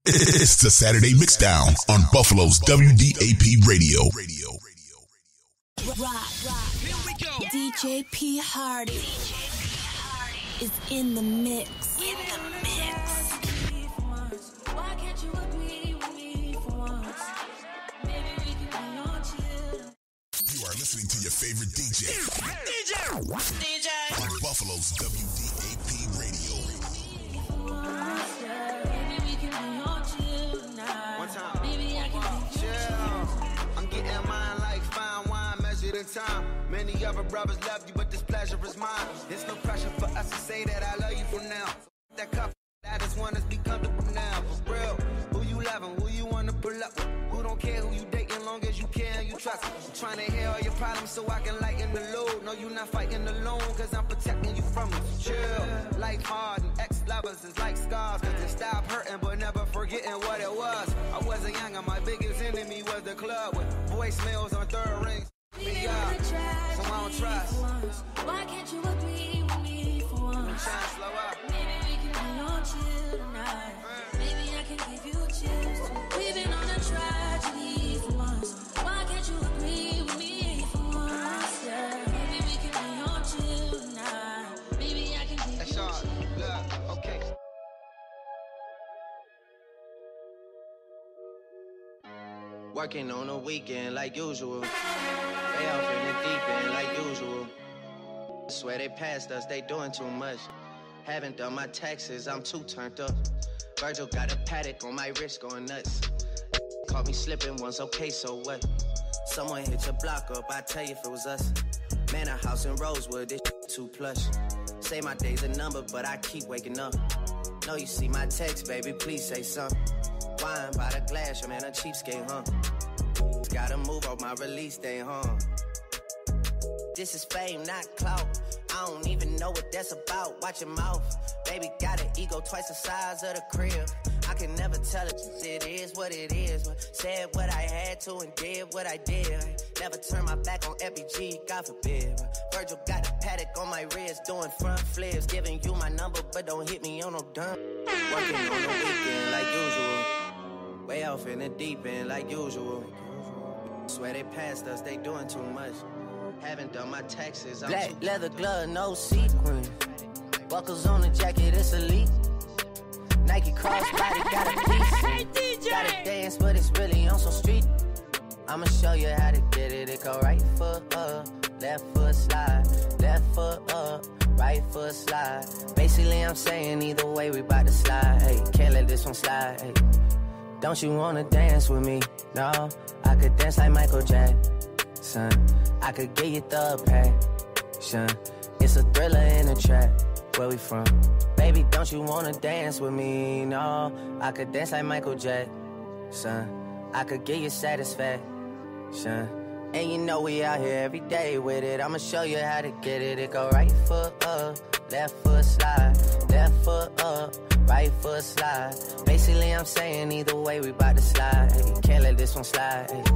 It's the Saturday Mixdown on Buffalo's WDAP Radio. Rock. Here we go. DJ PHardy is in the mix. Why can't you agree with me for once? Maybe we can be on chill. You are listening to your favorite DJ on Buffalo's WDAP Radio. Maybe we can be on chill tonight. One time. Maybe I can be Chill. I'm getting mine like fine wine measured in time. Many other brothers love you, but this pleasure is mine. There's no pressure for us to say that I love you from now. That cup, I just want us to be comfortable now. For real, who you loving, who you want to pull up with? Who don't care who you dating, long as you care and you trust. I'm trying to hear all your problems so I can lighten the load. No, you not fighting alone, cause I'm protecting you from it. Chill, life hard and ex-lovers is like scars. Cause it stop hurting but never forgetting what it was. I wasn't young and my biggest enemy was the club with voicemails on third rings. So I don't trust. Why can't you agree with me for once? I'm trying to slow up. Maybe we can be on chill tonight. Maybe I can give you chills. We've been on a tragedy for once. Why can't you agree with me for once? Yeah. Maybe we can be on chill tonight. Maybe I can give you That's chills. all. Look, okay. Working on the weekend like usual. They off in the deep end like usual. Swear they passed us, they doing too much. Haven't done my taxes, I'm too turned up. Virgil got a paddock on my wrist going nuts. Caught me slipping once, okay, so what? Someone hit your block up, I tell you if it was us. Man, a house in Rosewood, this too plush. Say my day's a number, but I keep waking up. Know you see my text, baby, please say something. Wine by the glass, your man a cheapskate, huh? Gotta move off my release day, huh? This is fame, not clout. I don't even know what that's about. Watch your mouth. Baby got an ego twice the size of the crib. I can never tell it. It is what it is. Said what I had to and did what I did. Never turn my back on FBG, God forbid. Virgil got a paddock on my wrist, doing front flips. Giving you my number, but don't hit me on no dumb. Working on the weekend like usual. Way off in the deep end like usual. Swear they passed us, they doing too much. Haven't done my taxes. I'm black leather glove, no sequin. Buckles on the jacket, it's elite. Nike crossbody got a piece. Hey, DJ! Gotta dance, but it's really on some street. I'ma show you how to get it. It go right foot up, left foot slide. Left foot up, right foot slide. Basically, I'm saying either way, we bout to slide. Hey, can't let this one slide. Hey. Don't you wanna dance with me? No, I could dance like Michael Jackson. I could get you the passion. It's a thriller in a trap. Where we from? Baby, don't you wanna dance with me? No, I could dance like Michael Jackson. I could get you satisfaction. And you know we out here every day with it. I'ma show you how to get it. It go right foot up, left foot slide. Left foot up, right foot slide. Basically, I'm saying either way, we bout to slide. Hey, can't let this one slide. Hey.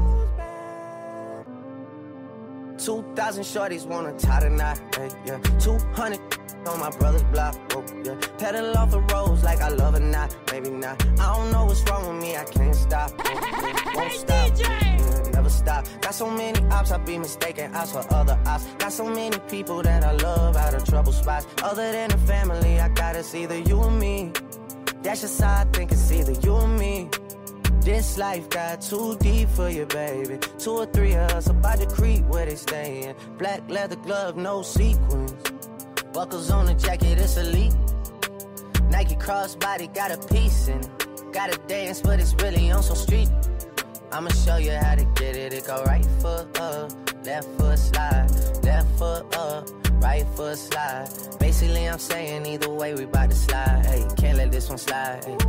2,000 shorties wanna tie the knot. Hey, yeah. 200 on my brother's block. Oh, yeah. Pedal off the roads like I love it, not. Maybe not. I don't know what's wrong with me, I can't stop. Oh, yeah. Won't stop. Yeah, never stop. Got so many ops, I be mistaken ops for other ops. Got so many people that I love out of trouble spots. Other than the family, I got it's either you or me. That's just how I think it's either you or me. This life got too deep for you, baby. 2 or 3 of us about to creep where they stayin'. Black leather glove, no sequins. Buckles on the jacket, it's elite. Nike crossbody got a piece in it. Gotta dance, but it's really on some street. I'ma show you how to get it. It go right foot up, left foot slide. Left foot up, right foot slide. Basically, I'm saying either way, we bout to slide. Hey, can't let this one slide. Hey.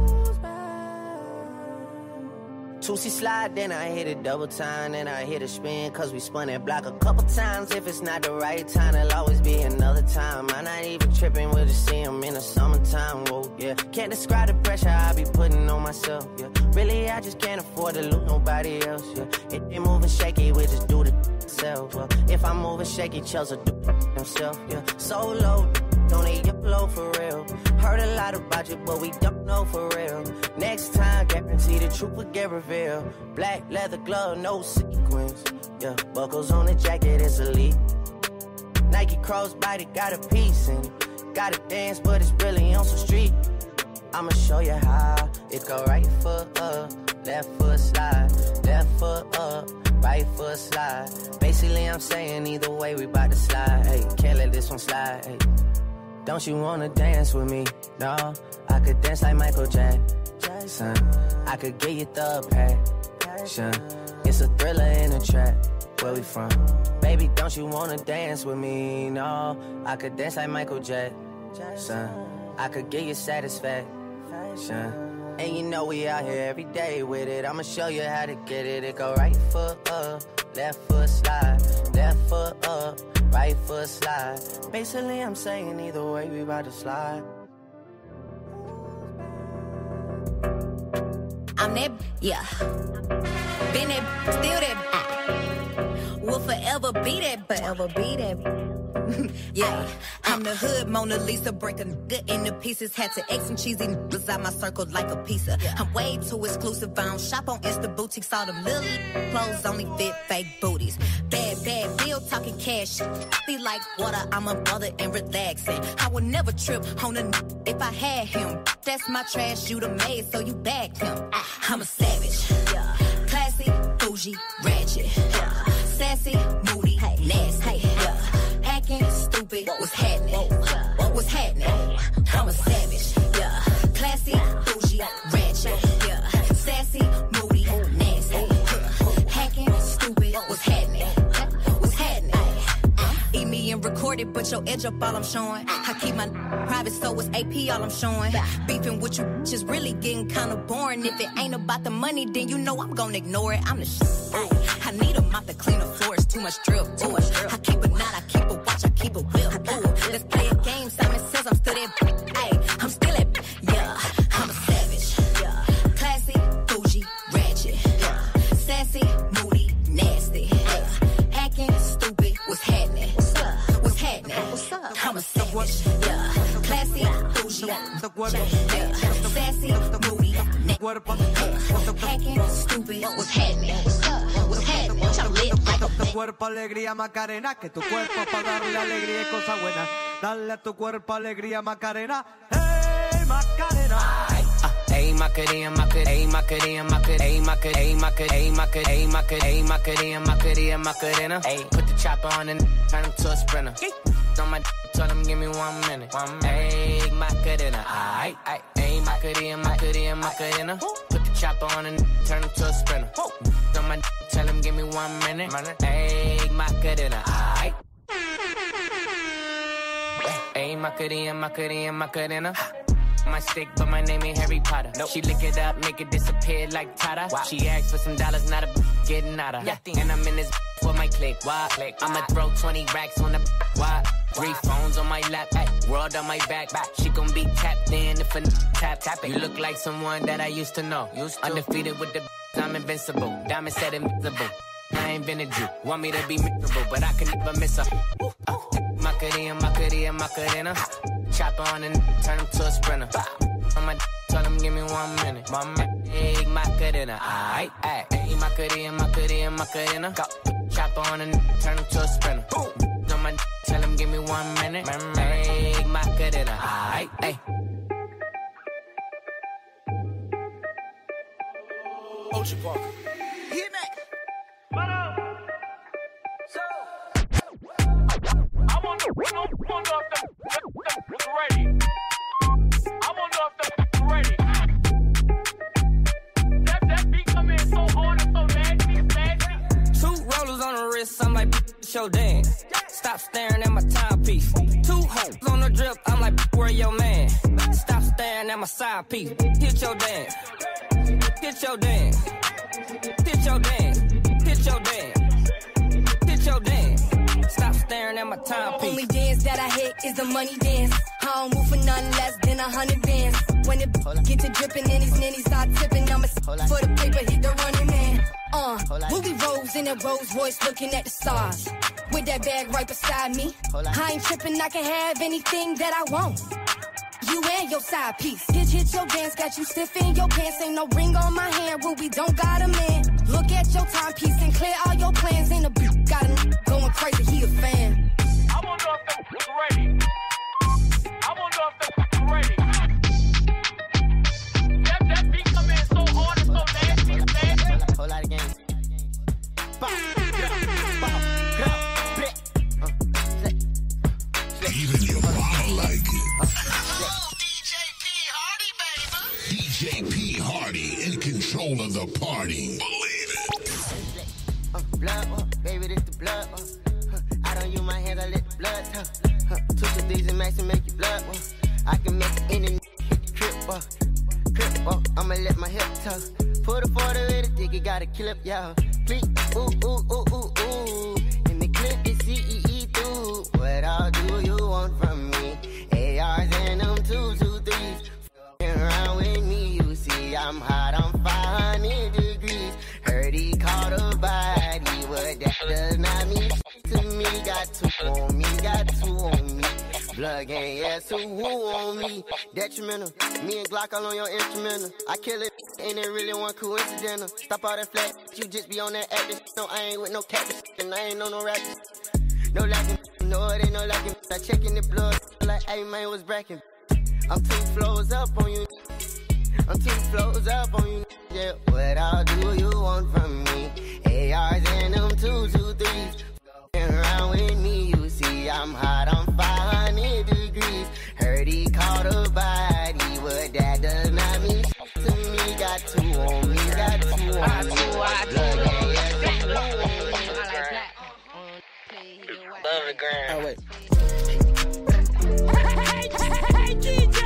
2C slide, then I hit it double time, then I hit a spin, cause we spun that block a couple times. If it's not the right time, it'll always be another time. I'm not even tripping, we'll just see them in the summertime, whoa, yeah. Can't describe the pressure I be putting on myself, yeah. Really, I just can't afford to lose nobody else, yeah. If they moving shaky, we just do the self, well. If I'm moving shaky, Chelsea do himself, yeah. Solo, don't eat your low for real. Heard a lot about you, but we don't know for real. Next time, guarantee the truth will get revealed. Black leather glove, no sequins. Yeah, buckles on the jacket, it's elite. Nike crossbody got a piece in it. Gotta dance, but it's really on some street. I'ma show you how. It go right foot up, left foot slide. Left foot up, right foot slide. Basically, I'm saying either way, we bout to slide. Hey, can't let this one slide. Hey. Don't you wanna dance with me? No, I could dance like Michael Jackson. I could get you the passion. It's a thriller in a trap. Where we from? Baby, don't you wanna dance with me? No, I could dance like Michael Jackson. I could get you satisfaction. And you know we out here every day with it. I'ma show you how to get it. It go right foot up, left foot slide. Left foot up, right foot slide. Basically, I'm saying either way, we about to slide. I'm that, yeah. Been that, still that. Will forever be that, forever be that. Yeah, I'm the hood Mona Lisa, break a nigga into pieces. Had to X some cheesy niggas out my circle like a pizza. I'm way too exclusive, I don't shop on Insta boutiques. All them little clothes only fit fake booties. Bad bill talking cash. Be like water, I'm a mother and relaxing. I would never trip on a nigga if I had him. That's my trash, you the maid, so you bagged him. I'm a savage, classy, bougie, ratchet, sassy, moody, nasty, acting stupid. What's happening? What's happening? I'm a savage, classy, bougie, ratchet, sassy, moody, nasty, hacking stupid. What's happening? What's happening? Eat me and record it, but your edge up all I'm showing. I keep my private, so it's AP all I'm showing. Beefing with you just really getting kinda boring. If it ain't about the money, then you know I'm gonna ignore it. I'm the shit. I need a mop to clean the floors, too much drip. Ooh, I keep a knot, I keep a watch, I keep a whip. Ooh, let's play a game. Simon says I'm still that. Ayy, I'm still that. Yeah, I'm a savage. Classy, bougie, ratchet. Sassy, moody, nasty. Acting stupid. What's happening? What's happening? I'm a savage. Classy, bougie, sassy, moody, hacking stupid. What's happening? What's happening? I'm lit like a tu cuerpo alegría Macarena, que tu cuerpo para darle alegría y cosas buenas. Dale a tu cuerpo alegría Macarena. Hey Macarena. Hey Macarena, Macarena, Macarena, Macarena, Macarena, Macarena, Macarena, Macarena, Macarena, Macarena. Hey, put the chopper on and turn him to a sprinter. On my tell him give me 1 minute. Hey Macarena, aight, aight. Hey Macarena, Macarena, Macarena. Put the chopper on and turn him to a sprinter. On my tell him give me 1 minute. Hey Macarena, aight. Hey Macarena, Macarena, Macarena. My stick, but my name ain't Harry Potter. Nope. She lick it up, make it disappear like Tata. Wow. She asked for some dollars, not a getting out of. And I'm in this for my click. Why? I'ma throw 20 racks on the why? 3 phones on my lap, world on my back. She gon' be tapped in if a tap it. You look like someone that I used to know. Undefeated with the I'm invincible. Diamond said invisible. I ain't been a Jew. Want me to be miserable, but I can never miss her. Macarena, Macarena, Macarena. Chopper on and turn him to a sprinter. I'ma tell him give me 1 minute. My egg Macarena, aight, aight. Hey Macarena, Macarena, Macarena. Chopper on and turn him to a sprinter. I'ma tell him give me 1 minute. My egg Macarena, aight, aight. Ocean Park. Hit me. So, I'm on the ready. I'm on the ready. That beat come in so hard and so nasty. 2 rollers on the wrist, I'm like, show dance. Stop staring at my timepiece. 2 hoes on the drip, I'm like, where your man? Stop staring at my side piece. Hit your dance. Hit your dance. Hit your dance. Hit your dance. Hit your dance. Stop staring at my timepiece. Only dance that I hit is the money dance. I don't move for nothing less than 100 bands. When it get to dripping and these ninnies start tipping, I'ma for the paper, hit the running man. Ruby Rose in a Rolls Royce looking at the stars. with that bag right beside me. I ain't tripping, I can have anything that I want. You and your side piece. Hit your dance, got you stiff in your pants. Ain't no ring on my hand, Ruby, don't got a man. Look at your timepiece and clear all your plans. Ain't a bitch got a going crazy, he a fan. I wonder if they're ready. I wonder if they're ready. That beat come in so hard and so nasty. Whole lot of games. Even your mama like it. DJ PHardy, baby. DJ PHardy in control of the party. Believe it. Blood, baby, this the blood. I don't use my hands, I let the blood touch. 2 to 3s and max and make you blood. I can make any hit the trip. I'ma let my hip touch. Put a 40 with a dick, you gotta kill up, y'all. Please, ooh, ooh, ooh, ooh, ooh. In the clip, it's CEE through. What all do you want from me? ARs and them 2 to 3s. F***ing around with me, you see I'm hot, I'm 500 degrees. Heard he caught a body, what that does not mean to me. Got 2 on me, got 2 on me. Blood gang, yeah, so who on me? Detrimental, me and Glock all on your instrumental. I kill it, ain't it really one coincidental? Stop all that flat, you just be on that acting. No, I ain't with no catfish, and I ain't on no racket. No lacking, no, it ain't no lacking. I checking the blood, like, hey man, what's bracking? I'm 2 flows up on you. I'm 2 flows up on you. Yeah, what all do you want from me? ARs and them 2 to 3s. Around with me, you see I'm hot, I'm 500 degrees. Heard he caught a body, what that does not mean to me. Got 2 on me, got 2 on me. Love the ground. Oh, wait. Hey, DJ!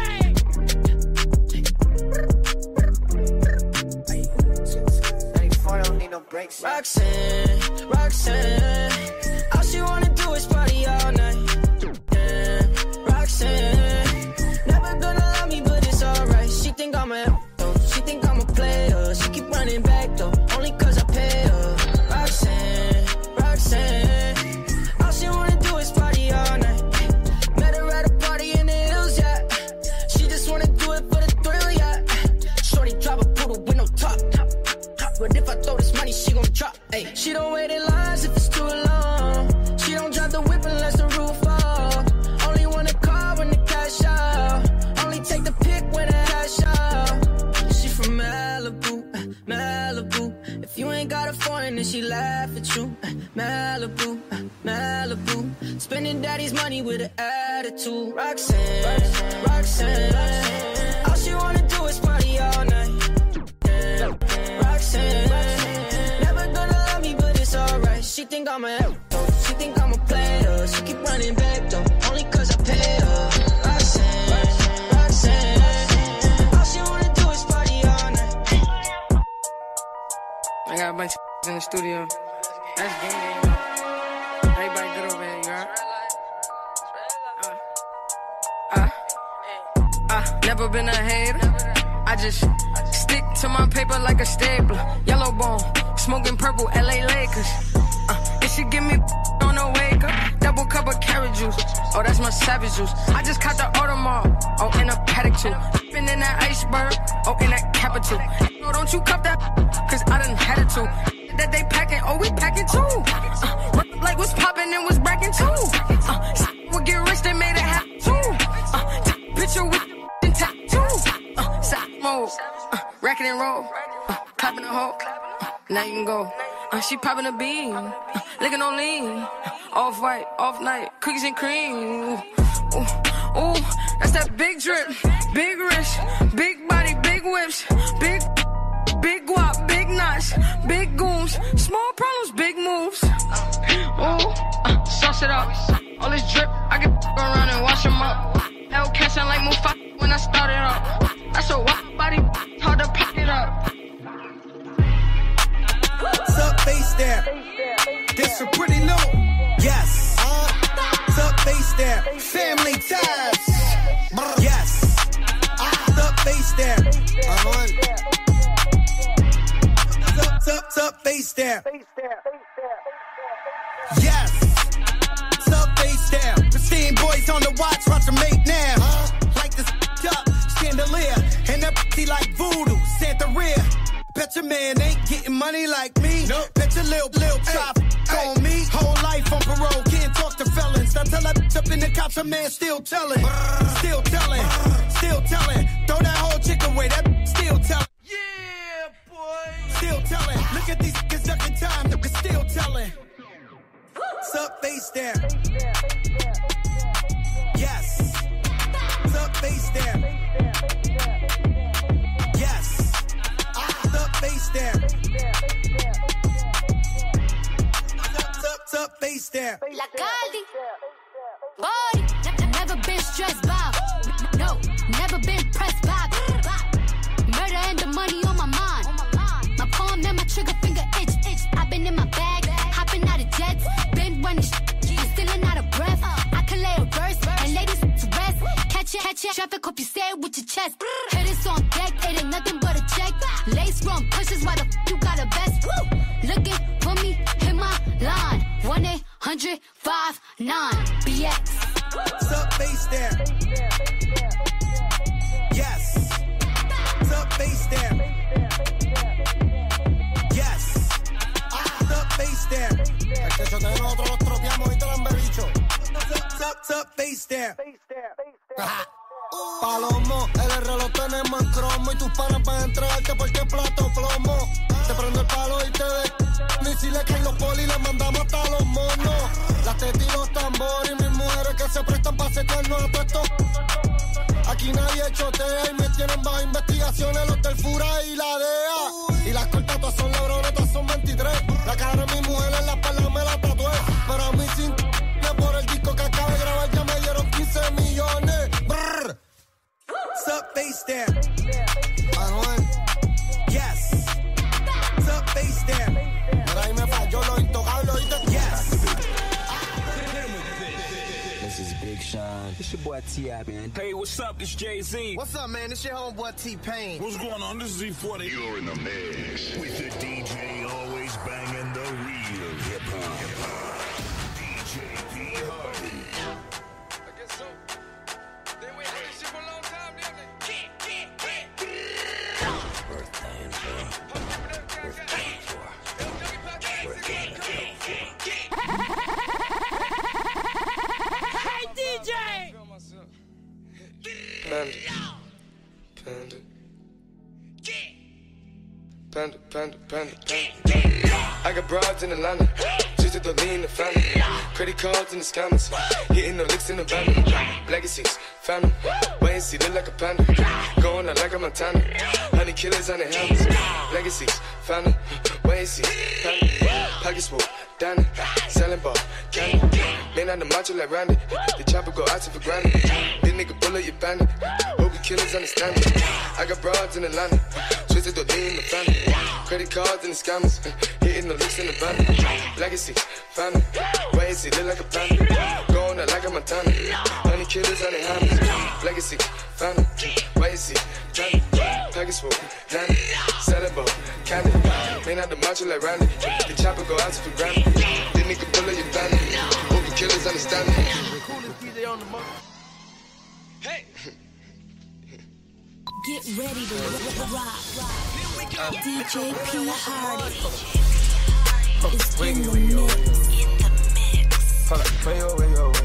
Don't need no breaks. Roxanne, all she wanna do is party all night. Yeah, Roxanne, never gonna love me, but it's alright. She think I'm a though, she think I'm a player. She keep running back though, only cause I pay her. Roxanne, all she wanna do is party all night. Met her at a party in the hills, yeah. She just wanna do it for the thrill, yeah. Shorty drive a poodle with no top. But if I throw this money, she gon' drop. Ay. She don't wait in lines if it's too long. She don't drive the whip unless the roof off. Only want a car when the cash out. Only take the pic when the cash out. She from Malibu, Malibu. If you ain't got a foreign, then she laugh at you. Malibu, Malibu. Spending daddy's money with an attitude. Roxanne, all she wanna do is party all night. Roxanne, never gonna love me, but it's alright. She think I'm a though, she think I'm a player. She keep running back though, only cause I pay her. Roxanne, all she wanna do is party all night. I got a bunch of in the studio. That's game. Everybody good over here, you heard? Never been a hater. I just stick to my paper like a stapler. Yellow bone, smoking purple, LA Lakers. It should give me on the wake up. Double cup of carrot juice. Oh, that's my savage juice. I just caught the Audemars. Oh, in a paddock too. Been in that iceberg. Oh, in that capital. No, don't you cup that, cause I done had it too. That they packing, oh, we packing too. Like what's popping and what's bracking too. We'll get rich, they made it happen too. Picture with and tattoo. Side mode. Racking and roll, clapping a hoe, now you can go. She popping a bean, licking on lean. Off white, off night, cookies and cream. Ooh, that's that big drip, big wrist, big body, big whips, big guap, big knots, big goons, small problems, big moves. Ooh, sauce it up. All this drip, I can around and wash them up. Hell catching like Mufasa when I started up. That's a wild body, hard to pack it up. What's up, face there? This for pretty new. Yes. What's up, face there? Family ties. Yes. What's up, face there? What's up, face there? Yes. on the watch to make now. Like this up, chandelier. And that pussy like voodoo, Santeria. Bet your man ain't getting money like me. Nope. Bet your lil chop on me. Whole life on parole, can't talk to felons. I tell that bitch up in the cops, a man still telling. Still telling. Throw that whole chick away, that still telling. Yeah, boy. Still telling. Look at these niggas ducking time, niggas still telling. Sup, face there. Yes. Sup, face there. Yes. Sup, face there. Sup, face there. La Caldi. Body. Never been stressed by. No, never been pressed by. Murder and the money on my mind. My palm and my trigger finger itch. I've been in my bag, hopping out of jets. Been running stealing out of breath. I can lay a verse and ladies to rest. Catch it, traffic, hope you say it with your chest. Hitters on deck, it ain't nothing but a check. Lace run pushes, why the you got a vest? Woo! Looking for me, hit my line. 1-800-59-BX. Sup, face there. Yes. Sup, face there. Yes. Sup, face there. Es que yo te nosotros los tropeamos y te lo han bebicho. Sup, face there. Palomo, el RR lo tenemos en cromo y tus panas van a entregarte porque plato plomo. Te prendo el palo y te de ni si le caen los polis les mandamos hasta los monos. Las tetas y los tambores y mis mujeres que se prestan para secarnos a todo esto. Aquí nadie chotea y me tienen bajo investigaciones los del Fura y la DEA. Y las cortas todas son lebrones, todas son 23. La cara de mi mujer en la espalda me la tatué. Pero a mí sin por el disco que acabo de grabar ya me dieron 15 millones. Brrr. Sup, face there. Manuel. Yes. Sup, face there. Pero ahí me falló lo intocable, ¿oíste? Yes. This is Big Sean. This your boy T.I., man. Hey, what's up? It's Jay-Z. What's up, man? This your homeboy T-Pain. What's going on? This is Z40. You're in the mix with the DJ always banging the real hip-hop. DJ PHardy. I guess so. They wait for this shit for a long time, didn't they? Hey, DJ! Panda. I got broads in Atlanta, just to lean the family. Credit cards in the scammers, hitting the licks in the van. Legacies, found them, wait and see, look like a panda. Going out like a Montana, honey killers on the helmets. Legacies, found them, wait and see, panda. Pockets full, down selling ball, candy. Man on the macho like Randy, the chopper go out for granted. This nigga bullet, you bandit. Hope you killers understand it. I got broads in Atlanta, twisted to lean the family. Credit cards and the scammers, hitting the looks in the van. Legacy, found it, wait and see, look like a panda. Going out like a Montana, honey killers on their hammers. Legacy, found it, wait and see, panda. Package full, dandy, selling ball, candy. Man out the macho like Randy, the chopper go out for granted. This nigga bullet, you bandit. Hope you killers understand it. Coolest DJ on the mother. Hey! Get ready to rock. DJ PHardy is in the mix. Hold up, way yo.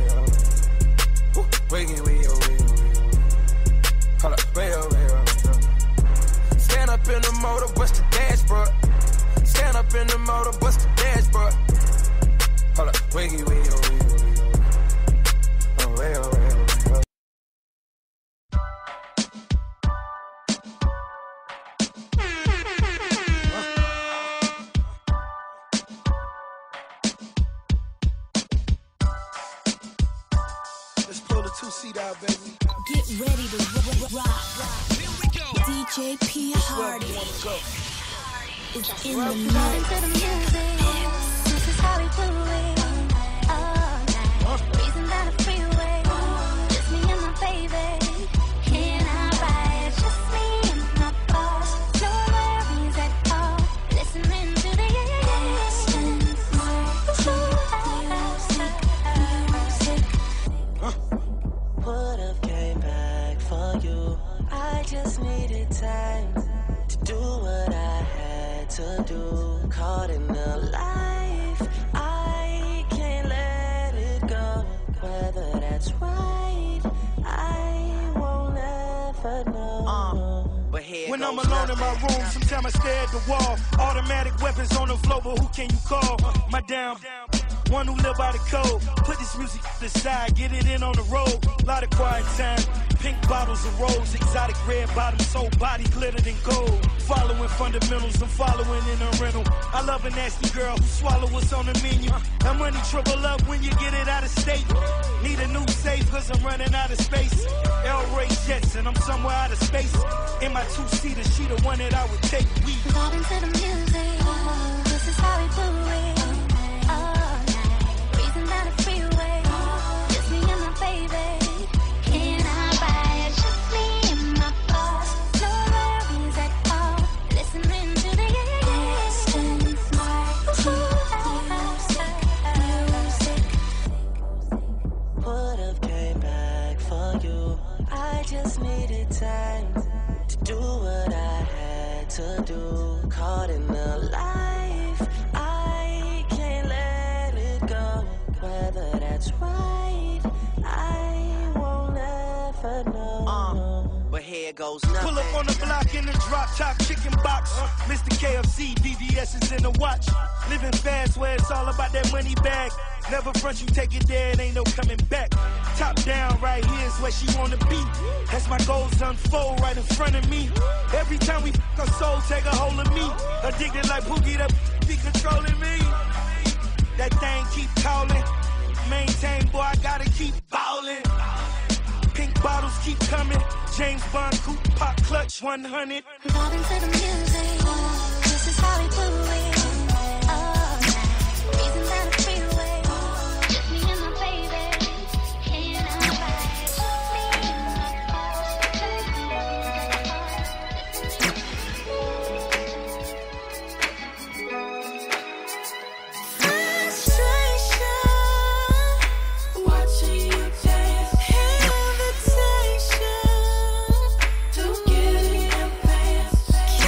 Hold up, way yo. Stand up in the motor, bust the dashboard. Stand up in the motor, bust the dashboard. Hold up, way yo. Oh, way yo. Two-seat out, baby. Get ready to rock. DJ PHardy is in the mix. This is how we do it. All night. Reason down the freeway. Just me and my baby. Can I ride? Just me and my boss. No worries at all. Listening to the music. needed time to do what I had to do. Caught in the life, I can't let it go. Whether that's right, I won't ever know. But here when goes I'm alone in my room, sometimes I stare at the wall. Automatic weapons on the floor, but who can you call? My damn one who live by the code. Put this music to the side, get it in on the road. Lot of quiet time, pink bottles of rose, exotic red bottoms, whole body glittered in gold. Following fundamentals, I'm following in a rental. I love a nasty girl who swallow what's on the menu. That money triple up when you get it out of state. Need a new safe cause I'm running out of space. L-Ray Jets and I'm somewhere out of space. In my two-seater, she the one that I would take. We vibing to the music, this is how we do it. Breezing down the freeway, just me and my baby. Can I ride? Just me and my boss, no worries at all. Listening to the music. Would've came back for you. I just needed time to do what I had to do. Caught in the life, I can't let it go. Whether that's right, I won't ever know. But here goes nothing. Pull up on the block in the drop top chicken box. Mr. KFC, BVS is in the watch. Living fast where it's all about that money bag. Never front, you take it there, it ain't no coming back. Top down, right here's where she wanna be. As my goals unfold right in front of me. Every time we fuck, her soul take a hold of me. Addicted like Pookie, that be controlling me. That thing keep calling. Maintain, boy, I gotta keep ballin'. Pink bottles keep coming. James Bond coupe, pop clutch 100. Vibing to the music, this is how we do it. Breezing down the freeway, just me and my baby. Can I ride? Just me and my boss. Frustration, watching you dance. Invitation to get in your pants.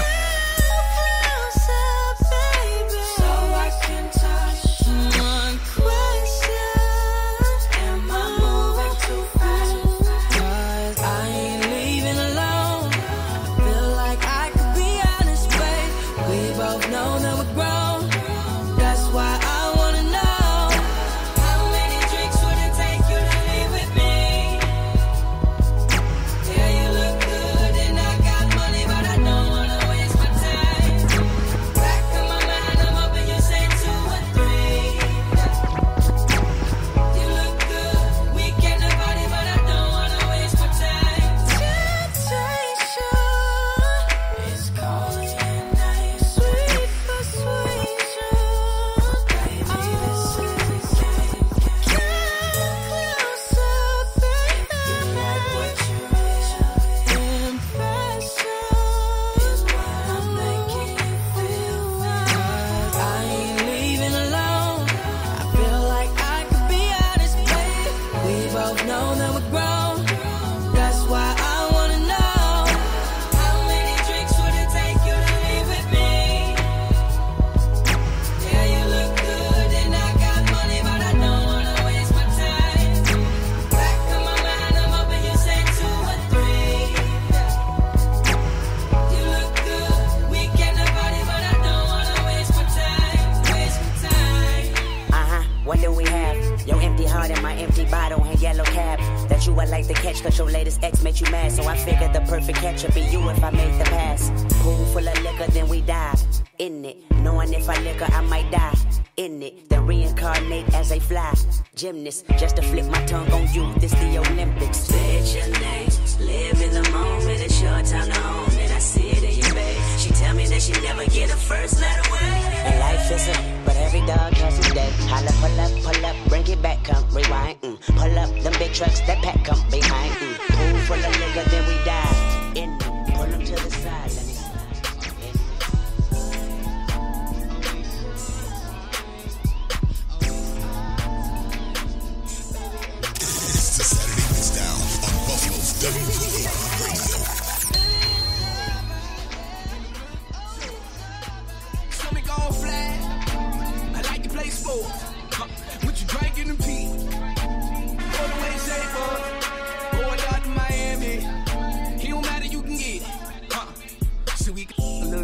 like the catch, cause your latest ex made you mad. So I figured the perfect catch would be you if I made the pass. Pool full of liquor, then we dive in it. Knowing if I liquor, I might die in it. Then reincarnate as a fly gymnast, just to flip my tongue on you. This the Olympics. Say your name, live in the moment. It's your time to own it. I see it in your face. She tell me that she never get a first letter away. And life isn't, but every dog has his day. Holla, pull up, bring it back, come rewind. Pull up, them big trucks, that pack come behind. Pool full of liquor, then we dive in it. Pull them to the side, let me slide. It's the Saturday Mixdown on Buffalo's WDAP Radio.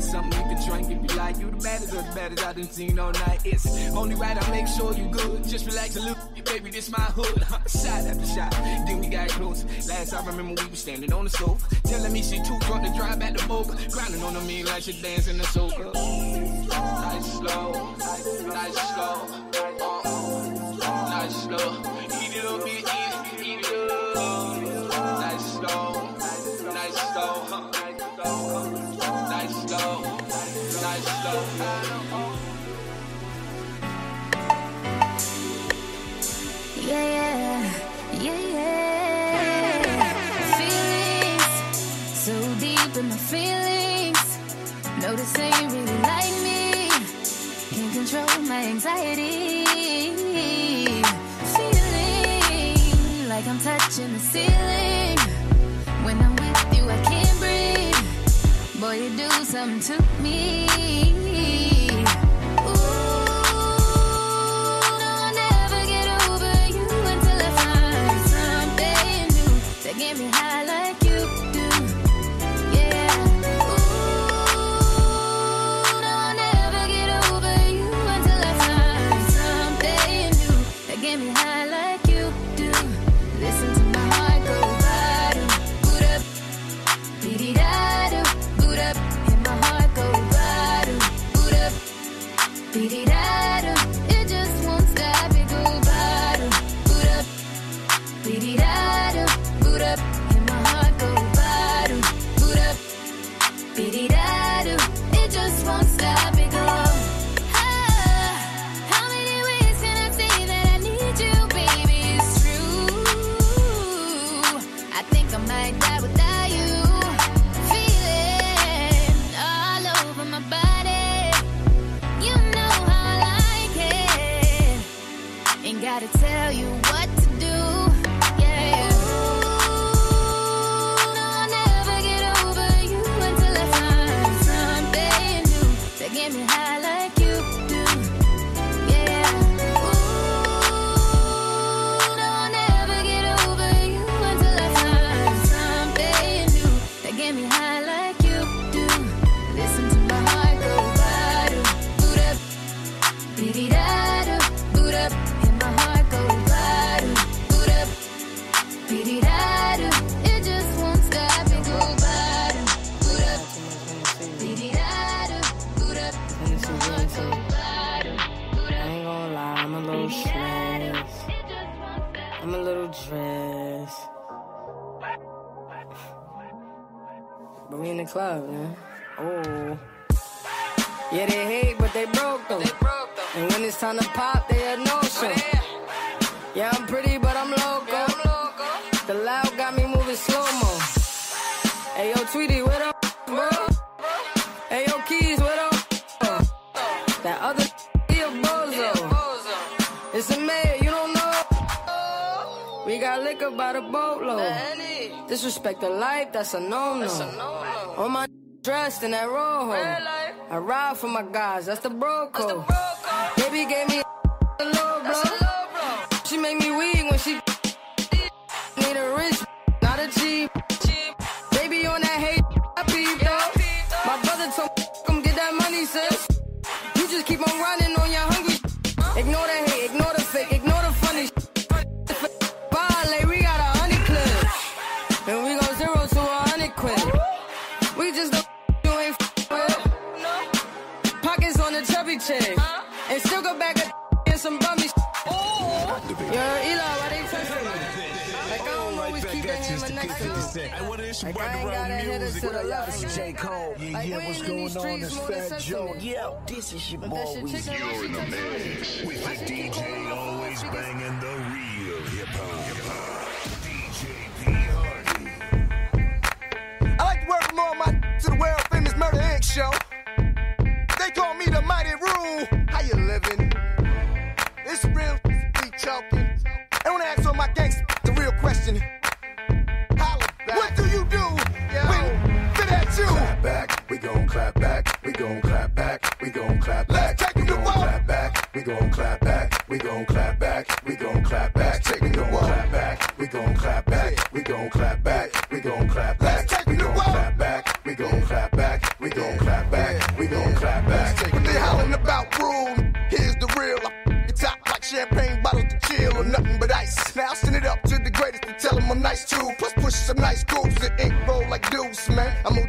something you can drink if you like. You the baddest of the baddest I done seen all night. It's only right I make sure you good. Just relax a little, baby, this my hood. Shot after shot, then we got close. Last I remember we was standing on the sofa, telling me she too drunk to drive back to Boca. Grinding on the mean like she dancing the soca. Nice slow, nice slow, nice slow. Eat it up, eat it up. Nice slow, nice slow, nice slow, nice slow. Yeah, feelings so deep in my feelings. No, this ain't really like me. Can't control my anxiety. Feeling like I'm touching the ceiling. When I'm with you, I can't breathe. Boy, you do something to me. Get me high like you do, yeah. Ooh, no, I'll never get over you until I find something new that get me high like you do. Listen to my heart go bottom, boot up, beat-it-da-do, boot up, and my heart go bottom, boot up, beat-it-da-do. It just won't stop, it go bottom, boot up, beat-it-da-do. Boot up, and my heart go bottom. Boot up, beat-it-da-do. It just won't stop, it go. How many ways can I say that I need you, baby? It's true. I think I might die without you. Feeling all over my body. You know how I like it. Ain't gotta tell you what to do. Yeah. Get me high like you do, yeah. Ooh, no, I'll never get over you until I find something new that get me high like you do. Listen to my heart go bottom, boot up, beat-it-da-do, boot up, and my heart go bottom, boot up, beat-it-da-do. It just won't stop, it go bottom, boot up, beat-it-da-do. I ain't gonna lie, I'm a little stressed. I'm a little dressed. But we in the club, man. Oh. Yeah, they hate, but they broke though. And when it's time to pop, they a no-show. Yeah, I'm pretty, but I'm loco. The loud got me moving slow-mo. Hey, yo, Tweety, what up, bro? Hey, yo, Keys, what up? That other he a bozo. It's a mayor, you don't know. We got liquor by the boatload. Disrespect the life, that's a no-no. On my dressed in that rojo. I ride for my guys, that's the bro code. Baby gave me a low blow. She make me weak when she need a rich, not a cheap. Baby on that hate, I peep though. My brother told me, come get that money, sis. You just keep on running on your hungry. Ignore the hate, ignore the fake, ignore the funny. Violate, we got 100 clips. And we go 0 to 100 quid. We just don't you ain't with. Pockets on the chubby chick. And still go back and some bummy. Yo, Eli, why they touching me? Like I don't always keep that hammer next to me. Like I ain't got a header to the left. J. Cole. Yeah, what's going on? It's Fat Joe. Yo, this is your boy. You're in the mix with the DJ always banging the real hip-hop. DJ PHardy. I like to welcome all my to the world famous Murder Inc. show. They call me the Mighty Rule. How you living? It's real, be talking. I wanna ask all my gangsters the real question. Holla back. What do you do when fit at you? Clap back, we gon' clap back, we gon' clap back, we gon' clap back. Let's take it to war. Clap back, we gon' clap back, we gon' clap back, we gon' clap back. Take it to war. Clap back, we gon' clap back, we gon' clap back, we gon' clap back. Let's take it to war. Clap back, we gon' clap back, we gon' clap back.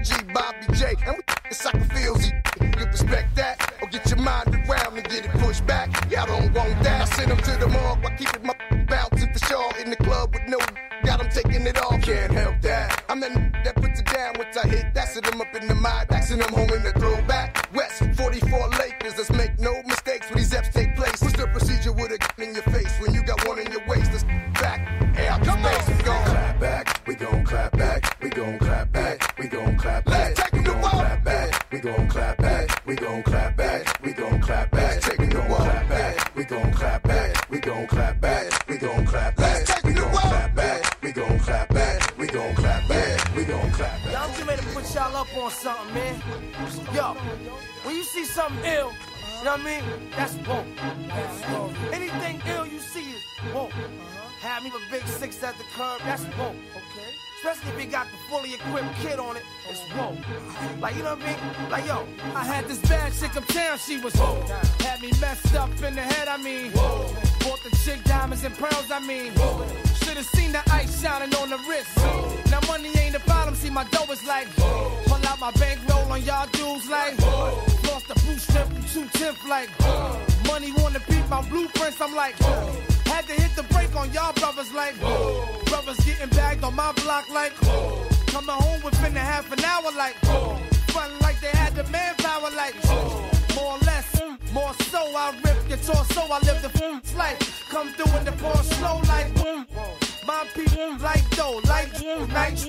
G, Bobby J, and we sucker feels. You respect that, or get your mind around and get it pushed back. Y'all don't want that. I send them to the morgue while keeping my bouncing for sure. In the club with no, got them taking it off. Can't help that. I'm the that puts it down once I hit. That's it, I'm up in the mind, passing them home in the throwback. West 44 Lakers, let's make no mistakes when these F's take place. What's the procedure with a in your face when you got one in your waist? Let's back, out the space. We gon' clap back, we gon' clap back, we gon' clap back, we gon' clap back. Let's take them to clap back, we gon' clap back, we gon' clap back, we gon' clap back. Taking the clap back, we gon' clap back, we gon' clap back, we gon' clap back. We gon' clap back, we gon' clap back, we gon' clap back, we gon' clap back. Yo, I'm getting ready to put y'all up on something, man. Yo, when you see something ill, you know what I mean? That's woke. Anything ill you see is woke. Have me with a big 6 at the curb, that's woke. Okay. Especially if you got the fully equipped kid on it, it's woke. Like, you know what I mean? Like, yo, I had this bad chick uptown, she was woke. Had me messed up in the head, I mean. Whoa. Bought the chick diamonds and pearls, I mean. Whoa. Should've seen the ice shining on the wrist. Whoa. Now money ain't the problem, see my dough is like. Whoa. Pull out my bankroll on y'all dudes like. Whoa. Lost the blue strip from 210 like. Whoa. Money wanna beat my blueprints, I'm like. Whoa. Had to hit the brake on y'all brothers like. Whoa. Brothers getting bagged on my block like. Whoa. Coming home within a half an hour like. Whoa. Frontin' like they had the manpower like. Whoa. More or less, more so I rip your torso, I live the life. Come through in the poor slow like. My people like dough, like nice,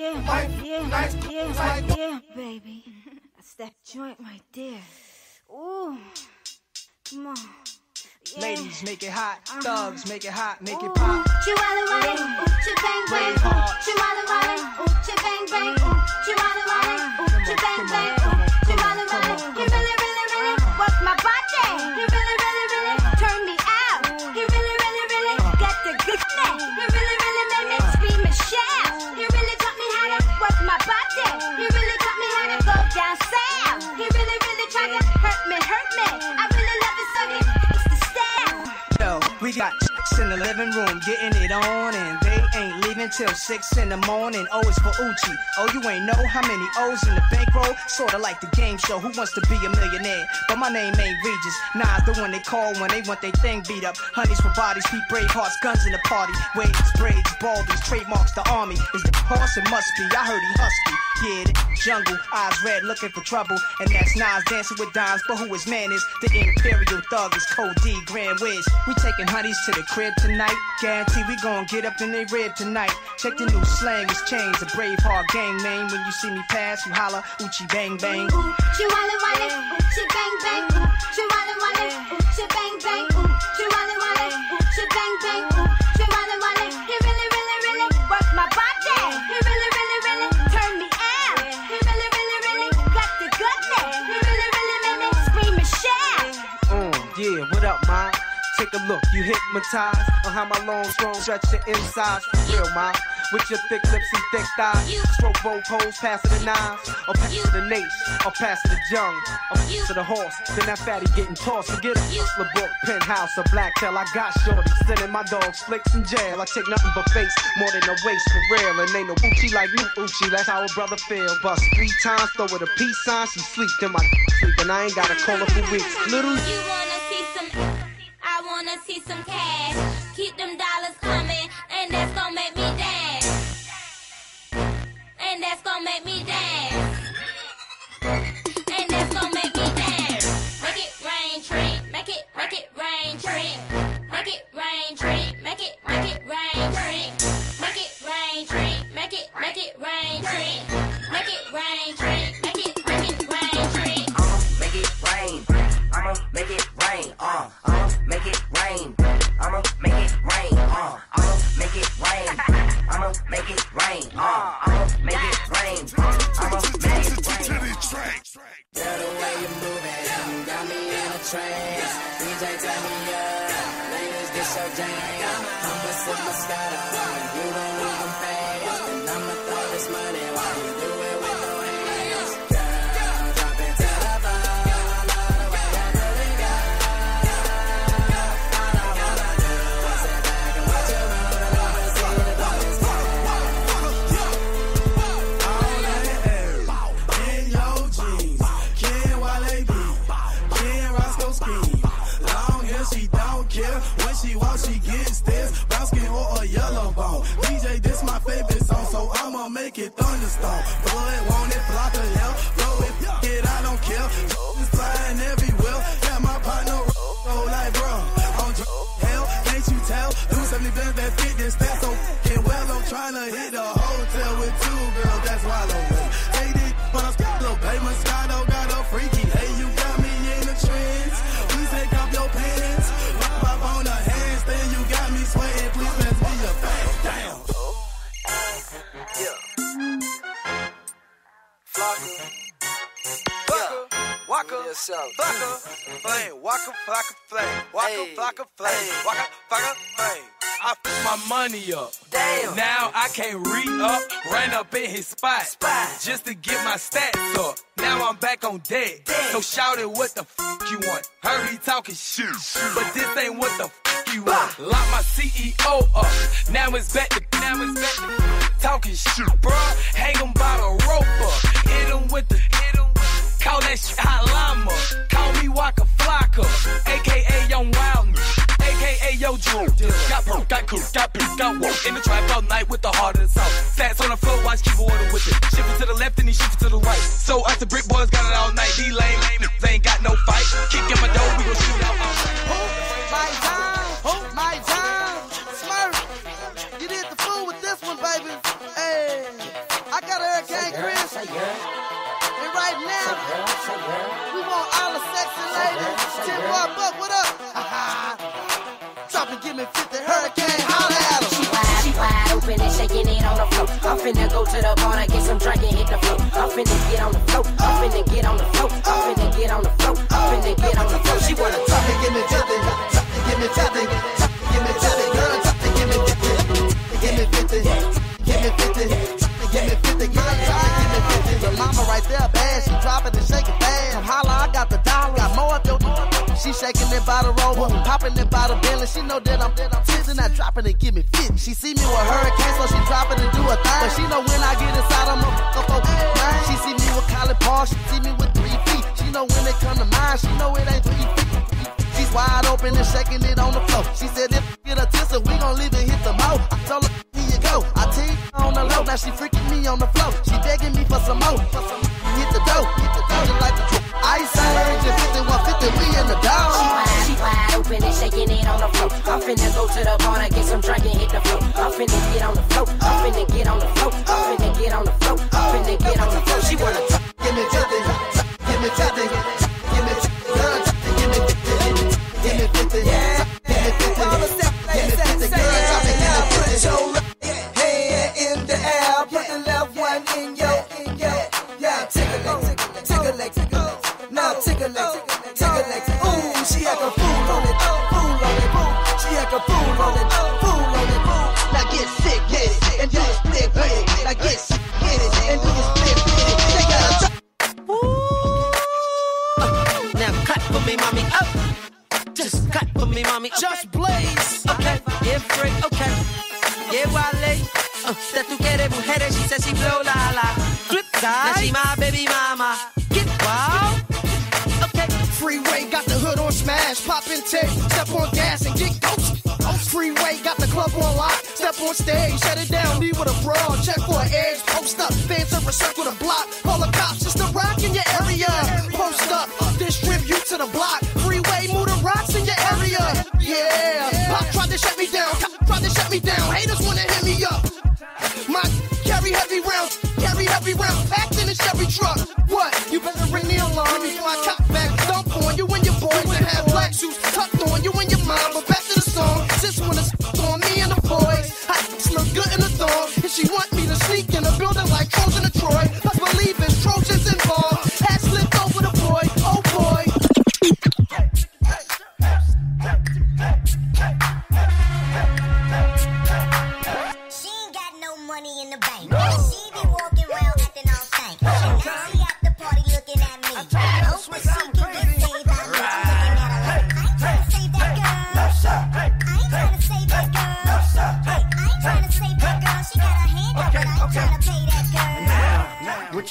like baby, that's that joint right there. Ooh, come on. Yeah. Ladies, make it hot. Thugs, make it hot. Make it pop. Chihuahua, bang bang, Chihuahua, bang bang, Chihuahua, bang bang, Chihuahua. He really, really, really worked my body. He really, really, really turned me out. He really, really, really got the good thing. He really, really made me scream and shout. He really taught me how to work my body. He really taught me how to go down south. He really, really tried to hurt me. I really love it so he used to style. Yo, we got chicks in the living room getting it on, and they ain't leaving till 6 in the morning. O is for Uchi. Oh, you ain't know how many O's in the bankroll? Sorta like the game show, Who Wants to Be a Millionaire? But my name ain't Regis. Nah, the one they call when they want their thing beat up. Honeys for bodies, Pete brave hearts, guns in the party. Waves, braids, baldies, trademarks the army. Is the horse? It must be. I heard he husky. Yeah, the jungle, eyes red, looking for trouble. And that's Nas dancing with dimes, but who his man is? The Imperial Thug is Code D, Grand Wiz. We taking honeys to the crib tonight. Guarantee we gon' get up in they rib tonight. Check the new slang, it's changed. A brave heart gang name. When you see me pass, you holla, Uchi bang bang. Chihuahua, Uchi bang bang. Chihuahua, Uchi bang bang. Chihuahua, Uchi bang bang. Chihuahua, he really, really, really worked my body. He really, really, really turned me out. He really, really, really got the goodness. He really, really made me scream and shout. Yeah, what up, ma? Take a look, you hypnotized on how my long, strong stretch your insides. Real, ma. With your thick lips and thick thighs. Stroke both hoes, pass it the knives. Or pass it the nace, or pass it the jung. Or pass it the horse, then that fatty getting tossed. Forget a hustler book, penthouse, or blacktail. I got shorty, sending my dogs flicks in jail. I take nothing but face, more than a waist for real. And ain't no Uchi like me, Uchi, that's how a brother feel. Bust 3 times, throw it a peace sign. She sleep, then my sleep, and I ain't gotta call her for weeks. Little you wanna see some, I wanna see some cash. Keep them dollars coming, and that's gonna make me dance. And that's gonna make me dance. And that's gonna make me dance. Make it rain, tree. Make it rain, tree. Make it rain, tree. Make it rain, tree. Make it rain, tree. Make it rain, tree. Make it rain, tree. Make it rain, tree. I'ma make it rain. I'ma make it rain. I'ma make it rain. I'ma make it rain. I'ma make it rain. I'ma make it rain. I'ma make it rain. I'ma make it rain. Girl, the way you moving got me in a trance. DJ turn me up, ladies get your jam. I'ma sip my scatter, you gon' leave them fast. And I'ma throw this money while you do it with no hands. Girl, drop it to the floor. I love the way you do it, girl. All I wanna do is sit back and watch you roll the love and see the bodies. all she gets this brown skin or a yellow bone. DJ, this my favorite song, so I'ma make it thunderstorm. Blood, want it, flock of hell, throw it, get, I don't care. It's flying everywhere. Yeah, my partner roll like bro. On hell, can't you tell? Do 70 bands that fit this stat so fucking well. I'm trying to hit the hotel with 2 girls, that's why I'm late. Take it, but I'm little baby Moscato got a freaky. Hey, you got me in the trends. Please take off your pants. Pop on the handstand, you got me sweating. Please pass me a bag. Damn. Yeah. Waka, flocka, flame, waka, flocka, flame, waka, flocka, flame, waka, flocka, flame. I put my money up. Damn. Now I can't re-up. Ran up in his spot. Just to get my stats up. Now I'm back on deck. So shout it, what the fuck you want? Heard he talking shit. But this ain't what the fuck you want. Lock my CEO up. Now it's back to talking shit, bruh. Hang him by the rope up. Hit him with the call that shit hot llama. Call me Waka Flocka, a.k.a. Young Wildness, a.k.a. Yo Drew. Got perk, got cool, got pick, got work. In the trap all night with the heart of the south. Stats on the floor, watch keep order with it. Shift it to the left and he shift it to the right. So us the brick boys got it all night. These lame, they ain't got no fight. Kick in my door, we gon' shoot out all night. My time, my time. Smurf, you did the fool with this one, baby. Hey, I got a Hurricane Chris. And right now, we want all the sexy ladies. 10 bar buck, what up? Drop and give me 50 Hurricane, holla at em. She wide open and shaking it on the floor. I'm finna go to the bar to get some drink and hit the floor. I'm finna get on the floor. I'm finna get on the floor. I'm finna get on the floor. I'm finna get on the floor. She wanna drop and give me 50. Drop and give me 50. Drop and give me 50. Girl, drop and give me 50. Give me 50. Give me 50. Give me 50. Girl, drop and give me 50. Your mama right there bad. She drop it and shake it fast. Come holla, I got the dollar. Got more up your she shaking it by the rover, popping it by the belly. She know that I'm teasing, not dropping it, give me 50. She see me with hurricane, so she dropping and do a thing. But she know when I get inside, I'm up. She see me with Collie Paul, she see me with 3 feet. She know when it come to mine, she know it ain't 3 feet. She's wide open and shaking it on the floor. She said if get a tissue, we gon' leave and hit the mo. I told her, here you go. I team on the low, now she freaking me on the floor. She begging me for some more. Hit the dough, just like the ice surge and 5150, we in the dog. She wide open and shaking it on the floor. I'm finna go to the bar to get some drink and hit the floor. I'm finna get on the floor. I'm finna get on the floor. I'm finna get on the floor. I'm finna get on the floor. She wanna give me 50, give me 50, give me 50, girl, give me 50, give me 50, yeah, give me 50, give me 50, girl, drop it down, put your right hand in the air, put the left one in your, yeah, tickle it. Now tickle it. Ooh, she act a fool on it, She act a fool on it, Now get sick, get it, and do a split with it. Now get sick, get it, and do a split with it. They gotta Now cut for me, mommy, up. Just cut for me, mommy. Just blaze. Okay, yeah, free, okay. Yeah, Wale. That tú quieres mujeres, she says she blow la la. Flip side. Now she my baby mama. Get wild. Okay. Freeway got the hood on smash, pop and take, step on gas and get ghost. Freeway got the club on lock, step on stage, shut it down, leave with a brawl, check for an edge, post up, fans over circle the block, call the cops, just a rock in your area, post up, distribute to the block, freeway, move the rocks in your area, yeah, pop tried to shut me down, haters wanna hit me up, my carry heavy rounds, packed in a Chevy truck, what, you better ring the alarm before I cop back, dump on you and your boys, and have black shoes tucked on you and your mom, but back to the song, this one is on me and the boys, I look good in the thong, and she want me to sneak in a building like Trojan or Troy, let's believe it's Trojans involved.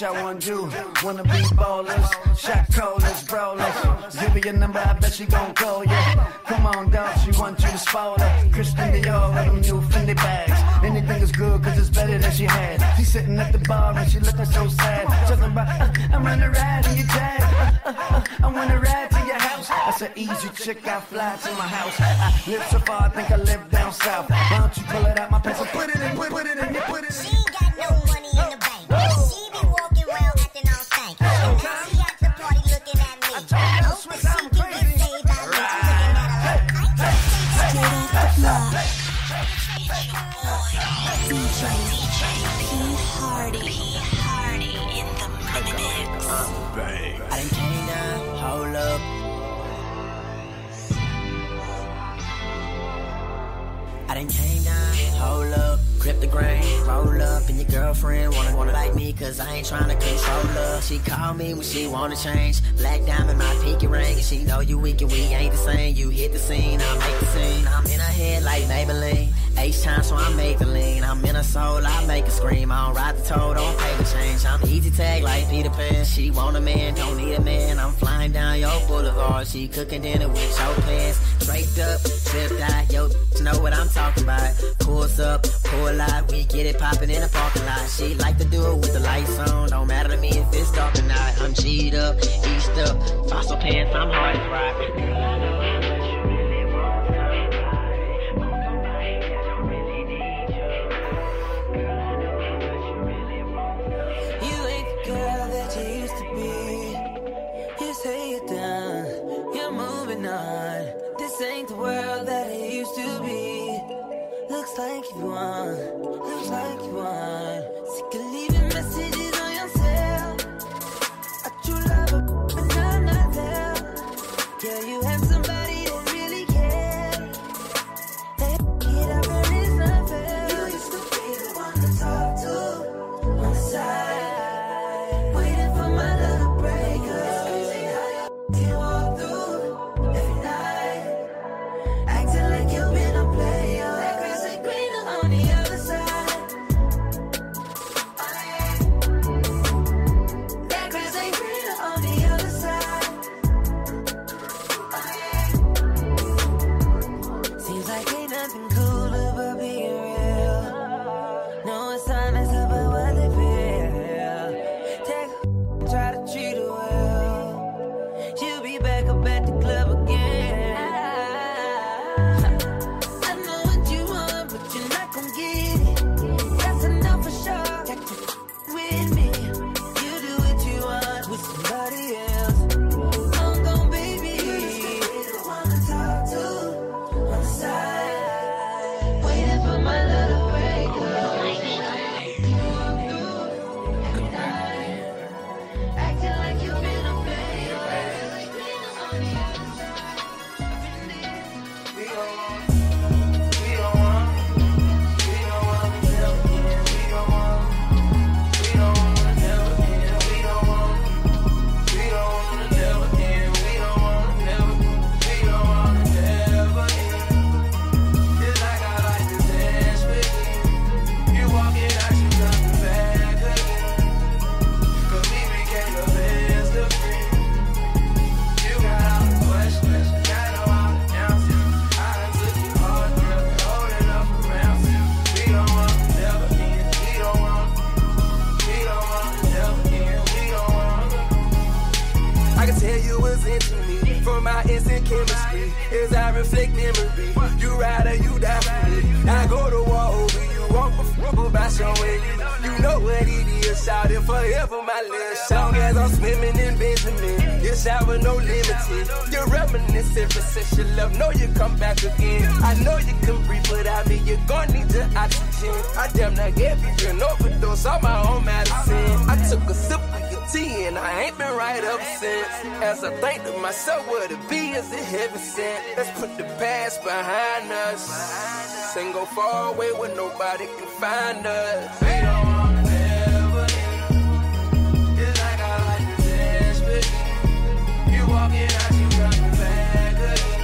y'all wanna do? Wanna be ballers, shot callers, brawlers. Give her your number, I bet she gon' call you. Come on, dog, she want you to spoil her. Christian Dior with them new Fendi bags. Anything is good, cause it's better than she had. She sitting at the bar and she looking so sad. Talking about, I wanna ride in your jag. I wanna ride to your house. That's an easy chick, I fly to my house. I live so far, I think I live down south. Why don't you pull it out my pants and put it in, put it in, you put it in. She ain't got no money in the bank. She be walking around acting all stank. And now she at the party looking at me. I hope that she can get saved by me. Looking at her like I Straight off the block. DJ PHardy. PHardy in the mix. I done came down, hold up. I done came down, hold up. Grip the grain, roll up, and your girlfriend wanna like me, cause I ain't tryna control her. She call me when she wanna change. Black diamond, my pinky ring, and she know you weak and we ain't the same. You hit the scene, I make the scene. I'm in her head like Maybelline. H-time, so I make the lean. I'm in her soul, I make her scream. I don't ride the toad, don't pay the change. I'm easy tag like Peter Pan. She want a man, don't need a man. I'm flying down your boulevard. She cooking dinner with your pants. Draped up, tripped out, yo, know what I'm talking about. Pulls up, pull out, we get it popping in the parking lot. She like to do it with the lights on. Don't matter to me if it's dark or not. I'm G'd up, eased up, fossil pants, I'm hard as rock. This ain't the world that it used to be. Looks like you won, looks like you won. Sick of leaving messages on your cell. A true lover, but I'm not there. Yeah, you have somebody that really cares. They get up and it's not fair. You used to be the one to talk to on the side, waiting for my little breakup. It's crazy how you can walk through. Myself where to be is it heaven sent. Let's put the past behind us and go far away where nobody can find us. We don't wanna never end. It's like I like to dance with you. You walking out, you coming back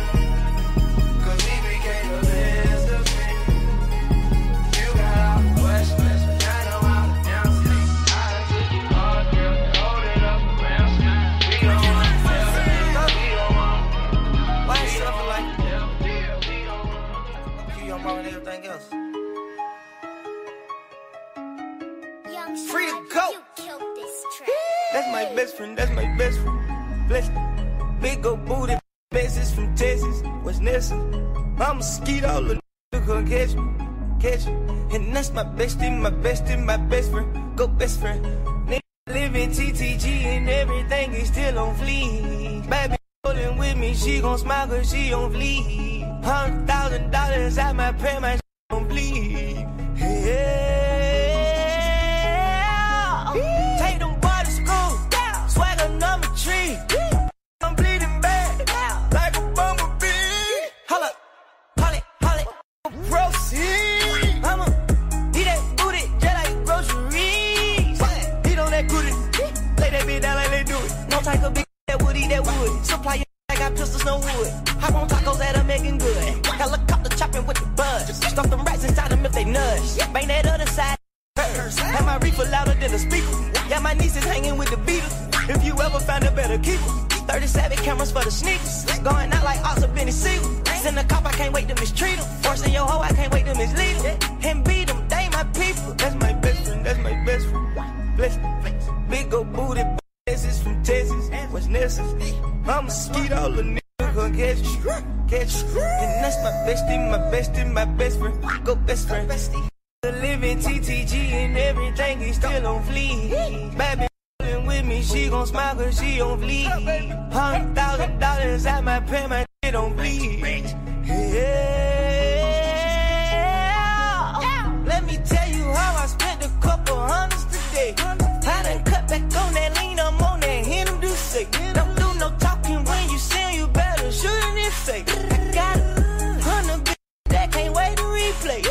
again. Cause we became the best of friends. You got all the questions, I know how to answer. I done took you all day. friend, that's my best friend. Bless big old booty, bases from Texas, what's Nessa? I'm a mosquito, little nigga couldn't catch me. And that's my bestie, my best friend, go best friend. Nigga live in TTG and everything is still on fleek. Baby rolling with me, she gon' smile cause she on fleek. $100,000 out my pay, my shit gon' bleed. Yeah. Take them boys to school, swagger number 3. I'm bleeding bad, like a bumblebee. Holla, proceed. I'ma eat that booty just like groceries. Eat on that booty, lay that bitch down like they do it. No type of bitch that would eat that wood. Supply your I got pistols, no wood. Hop on tacos that are making good. Helicopter chopping with the buzz. Stuff them rats inside them if they nudge. Bang that other side. Have my reefer louder than a speaker. Yeah, my niece is hanging with the Beatles. If you ever find a better keeper. 37 cameras for the sneakers. Going out like Oscar Benny Siegel. Send a cop, I can't wait to mistreat him. Forcing your hoe, I can't wait to mislead him. And beat them, they my people. That's my best friend, that's my best friend. Bless, big old booty, bases from Texas, what's Nessa? I'm a mosquito, little nigga couldn't catch me. And that's my bestie, my best friend, go best friend. Live in TTG and everything is still on fleek. Baby rolling with me, she gon' smile cause she on fleek. $100,000 out my pay, my shit on bleed. Yeah. Let me tell you how I spent a couple hundreds today. I done cut back on that lean, I'm on that Hennessy do say. Don't do no talking when you sin, you better shoot in his face. I got 100 bitches that can't wait to replay.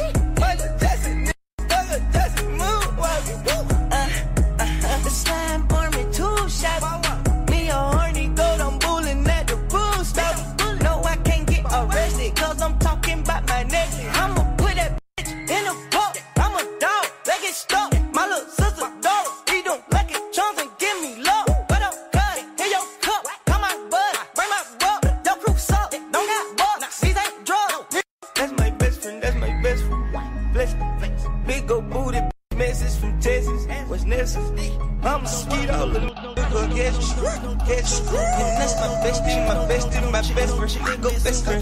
The slime army 2 shots. Me a horny goat, I'm bulling at the bull stop. No, I can't get arrested, cause I'm talking about my neck. I'ma put that bitch in a boat. I'm a dog, let it stop. My little sister dog, he don't like it, chunks and give me love. What up, cuz? Here your cup, come on, bud, bring my rub. Your crew suck, don't got bugs, these ain't drugs. That's my best friend, Bless, big old booty. Message from Texas, what's Nessa? I'm a mosquito, little nigga catch me. And that's my bestie, my best friend, go best friend.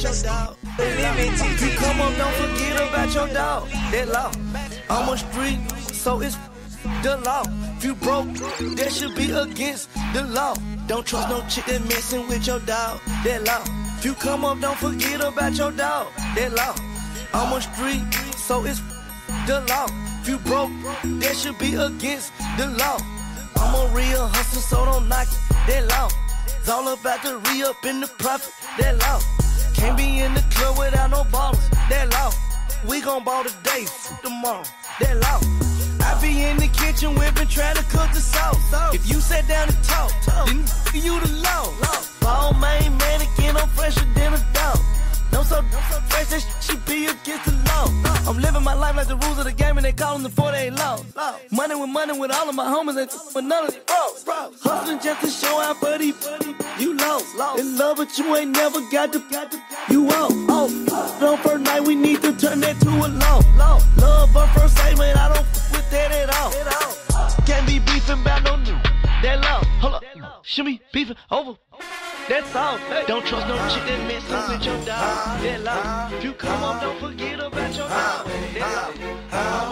You come up, don't forget about your dog, that law. I'm on street, so it's the law. If you broke, that should be against the law. Don't trust no chick that messing with your dog, that law. If you come up, don't forget about your dog, that law. I'm on street, so it's the law. If you broke, that should be against the law. I'm a real hustler, so don't knock it, that law. It's all about the re-up in the profit, that law. Can't be in the club without no ballers, that law. We gon' ball today, tomorrow, that law. I be in the kitchen whipping, trying to cook the sauce. If you sat down and talk, then you the law. Ball main mannequin, I'm fresher than a dog. No so fresh, that she be against the law. I'm living my life like the rules of the game and they call them the 48 laws. Money with all of my homies and with none of these bros. Hustling just to show out, buddy, you lost. In love but you ain't never got to, you out. On first night we need to turn that to a law. Love on first sight, man, I don't with that at all. Can't be beefing about no new, that law. Hold up, shimmy, beefing over. That's all. Don't trust no chick that messing with your dog. That law. If you come up, don't forget about your dog. That law.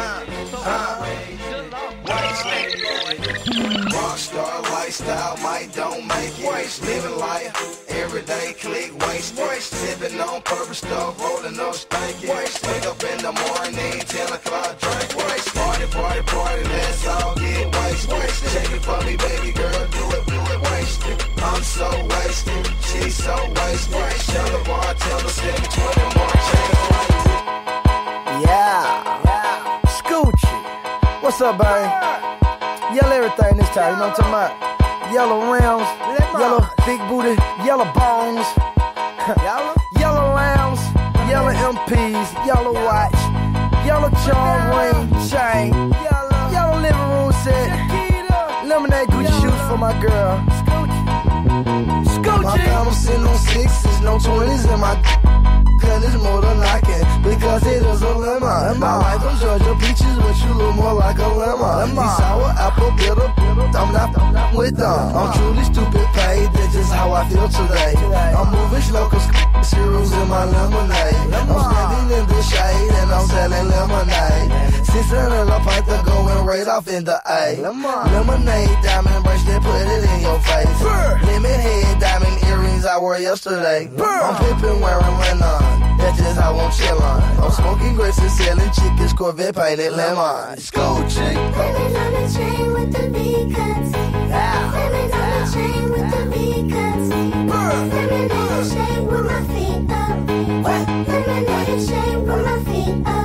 Rockstar lifestyle, might don't make it. Living life, everyday click, waste. Sipping on purple stuff, rolling up stanky. Wake up in the morning, 10 o'clock, drink. Party, let's all get wasted. Shake it for me, baby girl, do it, wasted. I'm so wasted, she's so wasted. Tell the bartender, send me 20 more changes. Yeah, Scoochie. What's up, baby? Yell everything this time, you know what I'm talking about? Yellow rims, yellow big booty, yellow bones, yellow lambs, yellow MPs, yellow watch, yellow charm ring, chain, yellow living room set, lemonade Gucci shoes for my girl. My diamonds sitting on 6s, no 20s in my gun is more than I can, because it is a lemon. My wife from Georgia peaches, but you look more like a lemon. These sour apple bitter, I'm not with them. I'm truly stupid paid, that's just how I feel today. I'm moving slow cause cereals in my lemonade. I'm standing in the shade and I'm selling lemonade. 600 a pint to going right off in the A. Lemonade, diamond bracelet, put it in your face. Lemon head, diamond earrings I wore yesterday. I'm pimping wearing linen, that's just how I'm chillin'. I'm smoking grapes and selling chickens, Corvette painted lemon. School chick. Lemon on the chain with the V cuts. Lemon on the chain with the V cuts. Lemonade shade with my feet up. Lemonade shade with my feet up.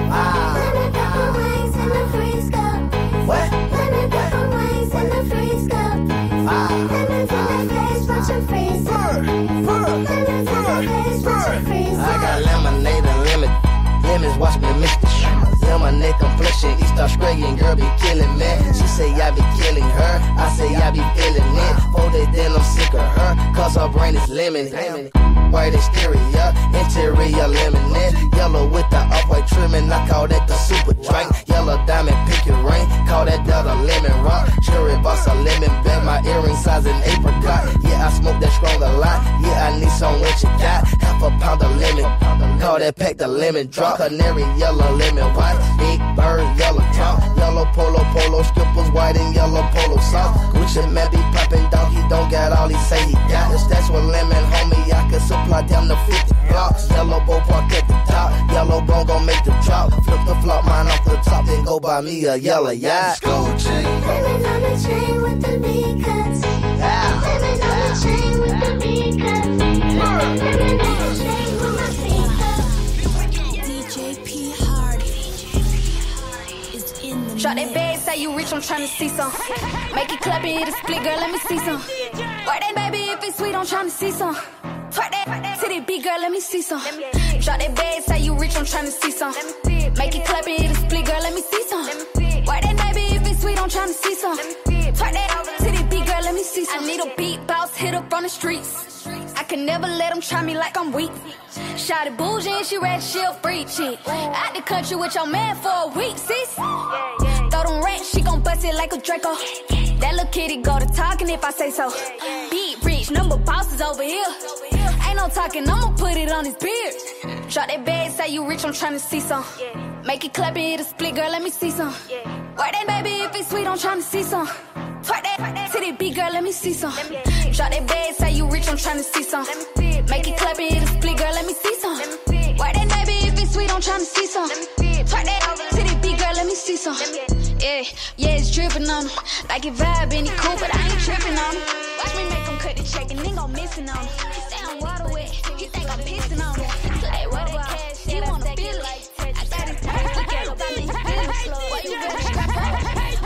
Lemon pepper wings in the freeze cup. Lemon pepper wings in the freeze cup. Lemons in the face, watch them freeze up. Lemons in the face, watch them freeze up. I got lemonade and lemons, watch me mix the shit. Lemonade complexion, he start spraying, girl be killing me. She say I be killing her, I say I be feeling it. Folded then I'm sick of her, cause her brain is lemon. White exterior, interior lemonade. Yellow with the off-white trimming, I call that the super drink. Yellow diamond, pick your ring, call that the lemon rock. Cherry boss a lemon bed, my earring size an apricot. Yeah, I smoke that strong a lot, yeah, I need some what you got. Half a pound of lemon, call that pack the lemon drop. Canary yellow, lemon white, big bird, yellow top. Yellow polo, skippers, white and yellow polo sauce. Gucci man be popping dog, he don't got all he say he got. If that's what lemon, homie, I can supply down to 50 blocks. Yellow bow park at the top, yellow bone gon' make the drop. Flip the flop, mine off the top, then go buy me a yellow yacht. School chain. Lemon on the chain with the V cuts. Lemon on the chain with the V cuts. Lemon on the chain with my feet up. DJ PHardy is in the Drop that bag, say you rich, I'm tryna see some. Make it clap and hit a split, girl, let me see some. Work that baby, if it's sweet, I'm tryna see some. Twerk that titty big, girl, let me see some. Drop that bag, say you rich, I'm tryna see some. Make it clap and hit a split, girl, let me see some. Work that baby, if it's sweet, I'm tryna see some. Twerk that titty big, girl, let me see some. I need a beat bounce, hit up on the streets. I can never let them try me like I'm weak. Shotty bougie and she ready, she'll free chick. Out the country with your man for a week, sis. Throw them racks, she gon' bust it like a Draco. That little kitty go to talking if I say so. Beat rich, number bosses over here. Ain't no talking, I'ma put it on his beard. Drop that bag, say you rich, I'm tryna see some. Make it clap and hit a split, girl, let me see some. Work that baby, if it's sweet, I'm tryna see some. Twerk that titty big, girl, let me see some. Drop that bag, say you rich, I'm tryna see some. Make it clap and hit a split, girl, let me see some. Work that baby, if it's sweet, I'm tryna see some. Twerk that titty big, girl, let me see some. Yeah, it's dripping on him. Like it vibe and he cool, but I ain't tripping on him. Watch me make him cut the check and then go missing on him. He say I'm water wet, he think I'm pissing on him. Like what the cash, he wanna feel it. I got his purse, look at him, I think he feeling slow. Why you better strap up?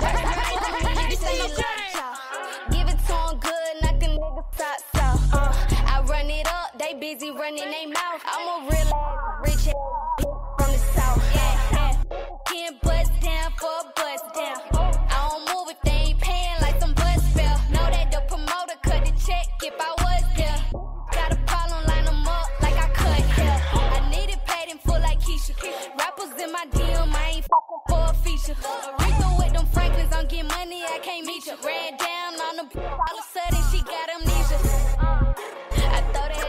This ain't no good, y'all. Give it to him good, knock a nigga socks off. I run it up, they busy running they mouth. I'm a real ass, rich ass bitch from the south. Yeah. Can't bust down for a bust down. I don't move if they ain't paying like some bus fell. Know that the promoter cut the check if I was there. Got a problem, line them up like I cut hair. I need it paid in full like Keisha. Rappers in my DM, I ain't fucking for a feature. Aretha with them Franklins, I'm getting money, I can't meet you. Ran down on the all of a sudden she got amnesia. I thought that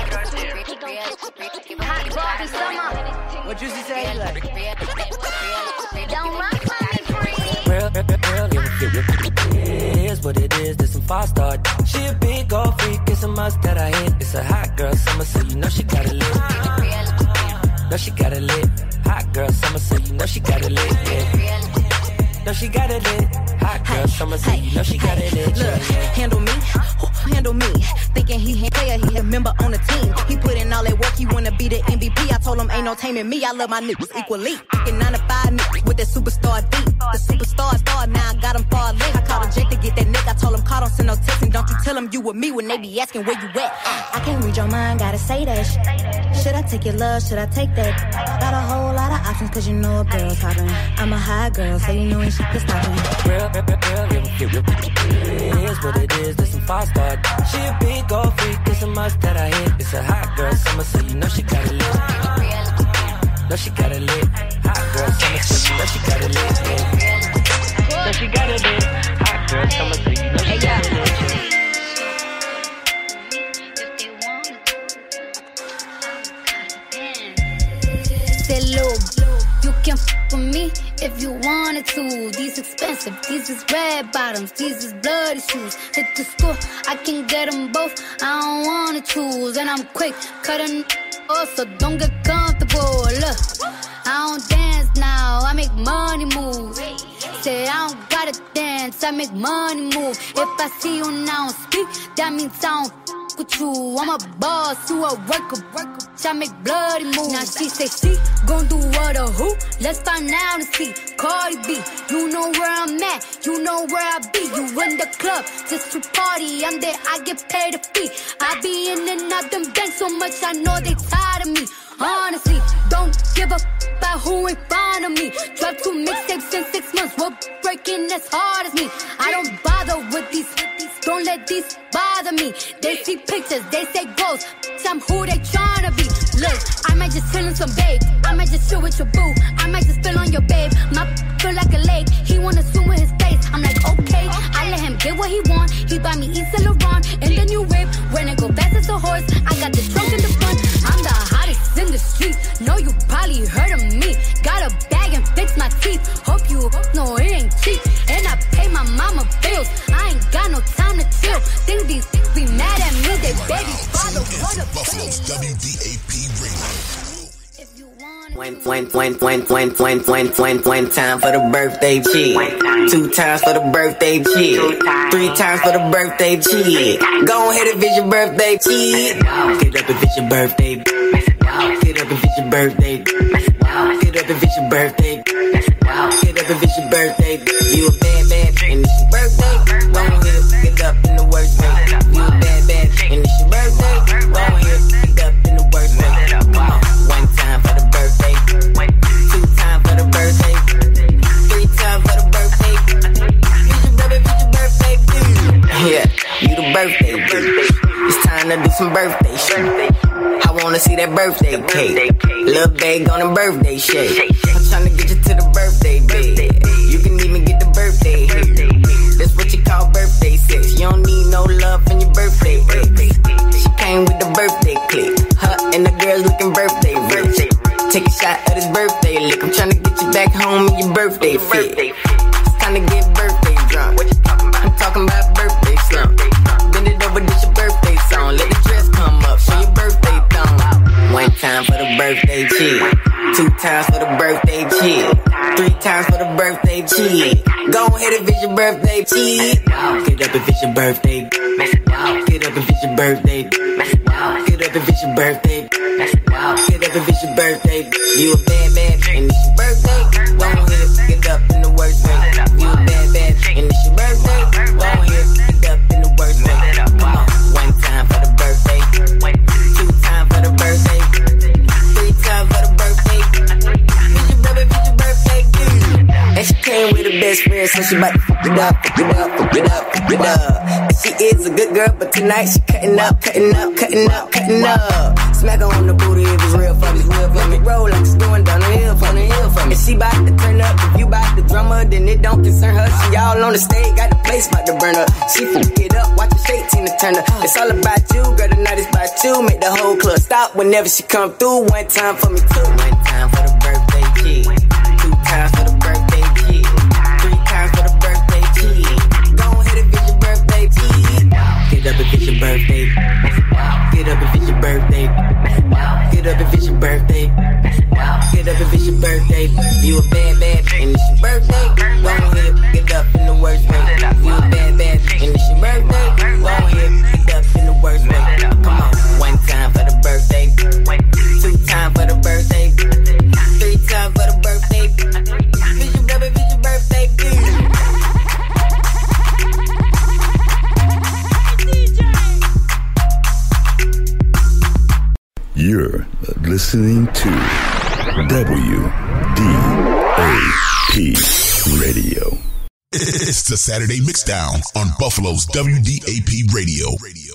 hot Bobby summer. What Juicy say? Like? Don't run from me, It is what it is, there's some 5-star. She a big old freak, it's a must that I hit. It's a hot girl summer, so you know she got it lit. No, she got it lit. Hot girl summer, so you know she got it lit. Yeah. No, she got it lit. Hot girl summer, so you know she got it lit. Look, handle me, handle me. Thinking he player, he a member on the team. He put in all that work, he wanna be the MVP. I told him ain't no taming me, I love my niggas equally. Fucking 9 to 5 niggas with that superstar beat. The superstar star, now I got him far link. I called a Jake to get that nigga, I told him call, don't send no text. And don't you tell him you with me when they be asking where you at. I can't read your mind, gotta say that shit. Should I take your love, should I take that? Got a whole lot of options, cause you know a girl's hopping. I'm a high girl, so you know ain't shit to stop me. It is what it is, there's some 5-star. She a big old freak, it's a must that I hit. It's a hot girl summer, so you know she got it lit. No, she got it lit. Hot girl summer, so you know she got it lit. No, she got it lit. Hot girl summer, so you know she got it lit. Say, look, you can f with me if you wanted to. These expensive, these is red bottoms, these is bloody shoes. Hit the store, I can get them both, I don't wanna choose. And I'm quick, cutting off, so don't get comfortable. Look, I don't dance now, I make money move. Say I don't gotta dance, I make money move. If I see you now speak, that means I don't with you. I'm a boss, you a worker. I make bloody moves. Now she say she gon' do what or who? Let's find out and see. Cardi B, you know where I'm at, you know where I be. You in the club just to party. I'm there, I get paid a fee. I be in and out them banks so much, I know they tired of me. Honestly, don't give a about who ain't fond of me. Dropped 2 mixtapes in 6 months, we're breaking as hard as me. I don't bother with these, don't let these bother me. They see pictures, they say goals, I'm who they tryna be. Look, I might just chill in some babe, I might just chill with your boo, I might just spill on your babe. My feel like a lake, he wanna swim with his face. I'm like, okay, I let him get what he want. He buy me East Saint Laurent and the new whip. When it go fast as a horse, I got the trunk in the front. I'm the hottest in the streets, know you probably heard of me. Got a bag and fix my teeth, hope you know it ain't cheap. And I pay my mama bills, I ain't got no time to chill. Think these be mad at me, they baby father. Buffalo's WDAP Radio. One time for the birthday cheer. 2 times for the birthday cheer. 3 times for the birthday cheer. Go ahead and visit your birthday cheer. Get up and visit your birthday. Get up and visit your birthday. Get up and visit your birthday. Get up and visit your birthday. You a bad and it's your birthday. Go ahead, get up in the worst way. You a bad and it's your birthday. Go ahead, get up in the worst way. Come on, 1 time for the birthday. 2 times for the birthday. 3 times for the birthday. Visit your birthday. Yeah, you the birthday. It's time to do some birthday shit. I wanna see that birthday cake. Little bag on the birthday shake. I'm tryna get you to the birthday bed. You can even get the birthday here. That's what you call birthday sex. You don't need no love in your birthday ex. She came with the birthday clip. Her and the girls looking birthday rich. Take a shot of this birthday lick. I'm tryna get you back home in your birthday fit. It's time to get birthday drunk. I'm talking about birthday slump. Bend it over, this your birthday song. Let the dress come up, show your birthday thong. 1 time for the birthday cheer. 2 times for the birthday cheer. 3 times for the birthday cheer. Go ahead and visit your birthday cheer. Get up and visit your birthday. Get up and visit your birthday. Get up and visit your birthday. Get up and visit your birthday. You a bad and it's your birthday. Go ahead, get up in the worst way. You a bad and it's your birthday. Go ahead, get up in the worst way. Come on, 1 time for the birthday. 2 times for the birthday. 3 times for the birthday. Visit your birthday. And she came with her best friend, so she about to fuck it up. And she is a good girl, but tonight she cutting up. Smack her on the booty if it's real for me. Let me roll like it's going down the hill for me. If she bout to turn up, if you bout to drum her, then it don't concern her. She all on the stage, got the place about to burn up. She fuck it up, watch her shake, Tina Turner. It's all about you, girl, the night is about you. Make the whole club stop whenever she come through. 1 time for me too. 1 time for the birthday kid. 2 times for the birthday kid. 3 times for the birthday kid. Go ahead and visit your birthday kid. Get up and visit your birthday. Get up and visit your birthday. Get up and visit your birthday. Get up and visit your birthday. You a bad and it's your birthday. Go ahead, get up in the worst way. You a bad and it's your birthday. Go ahead, get up in the worst way. Come on, 1 time for the birthday. 2 times for the birthday. 3 times for the birthday. Visit your birthday. You're listening to WDAP Radio. It's the Saturday Mixdown on Buffalo's WDAP Radio.